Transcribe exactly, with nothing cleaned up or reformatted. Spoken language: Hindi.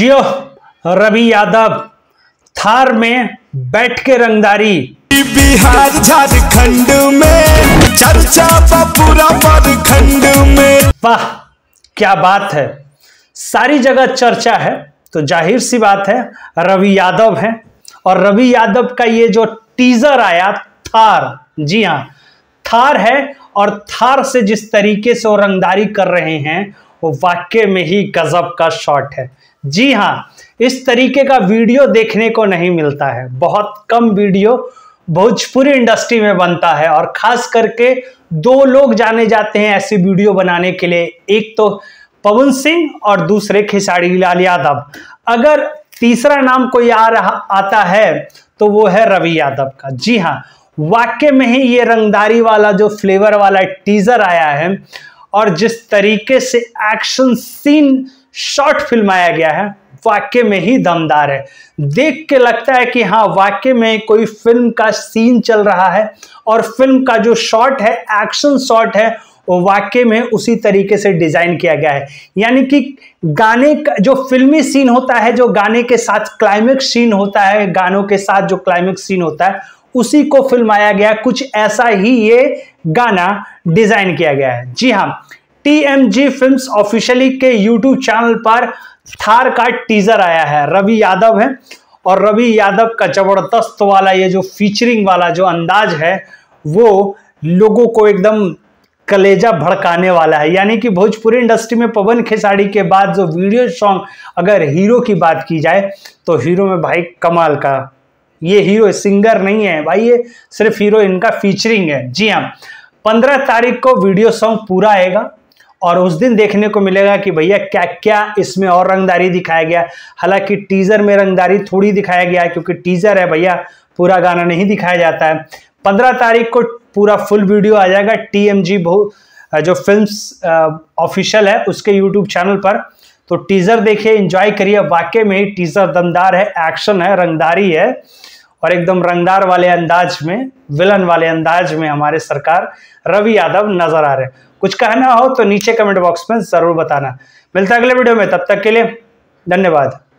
जियो रवि यादव थार में बैठ के रंगदारी। बिहार झारखंड में चर्चा पूरा प्रखंड में। वाह क्या बात है, सारी जगह चर्चा है। तो जाहिर सी बात है रवि यादव है। और रवि यादव का ये जो टीजर आया थार, जी हाँ थार है, और थार से जिस तरीके से वो रंगदारी कर रहे हैं वो वाकई में ही गजब का शॉट है। जी हाँ, इस तरीके का वीडियो देखने को नहीं मिलता है, बहुत कम वीडियो भोजपुरी इंडस्ट्री में बनता है। और खास करके दो लोग जाने जाते हैं ऐसी वीडियो बनाने के लिए, एक तो पवन सिंह और दूसरे खेसारी लाल यादव। अगर तीसरा नाम कोई आ रहा आता है तो वो है रवि यादव का। जी हाँ, वाकई में ही ये रंगदारी वाला जो फ्लेवर वाला टीजर आया है और जिस तरीके से एक्शन सीन शॉट फिल्माया गया है वाकई में ही दमदार है। देख के लगता है कि हाँ वाकई में कोई फिल्म का सीन चल रहा है और फिल्म का जो शॉट है, एक्शन शॉट है, वो वाकई में उसी तरीके से डिजाइन किया गया है। यानी कि गाने का जो फिल्मी सीन होता है, जो गाने के साथ क्लाइमेक्स सीन होता है, गानों के साथ जो क्लाइमेक्स सीन होता है उसी को फिल्माया गया, कुछ ऐसा ही ये गाना डिजाइन किया गया है। जी हाँ, T M G films officially के यूट्यूब चैनल पर थार का टीजर आया है। रवि यादव है और रवि यादव का जबरदस्त वाला ये जो फीचरिंग वाला जो अंदाज है वो लोगों को एकदम कलेजा भड़काने वाला है। यानी कि भोजपुरी इंडस्ट्री में पवन खेसारी के बाद जो वीडियो सॉन्ग, अगर हीरो की बात की जाए तो हीरो में भाई कमाल का, ये हीरो सिंगर नहीं है भाई, ये सिर्फ हीरो इनका फीचरिंग है। जी हाँ, पंद्रह तारीख को वीडियो सॉन्ग पूरा आएगा और उस दिन देखने को मिलेगा कि भैया क्या क्या इसमें और रंगदारी दिखाया गया। हालांकि टीजर में रंगदारी थोड़ी दिखाया गया है क्योंकि टीजर है भैया, पूरा गाना नहीं दिखाया जाता है। पंद्रह तारीख को पूरा फुल वीडियो आ जाएगा टी एम जी जो फिल्म्स ऑफिशियल है उसके यूट्यूब चैनल पर। तो टीजर देखिए, एंजॉय करिए, वाकई में ही टीजर दमदार है, एक्शन है, रंगदारी है और एकदम रंगदार वाले अंदाज में, विलन वाले अंदाज में हमारे सरकार रवि यादव नजर आ रहे हैं। कुछ कहना हो तो नीचे कमेंट बॉक्स में जरूर बताना। मिलता है अगले वीडियो में, तब तक के लिए धन्यवाद।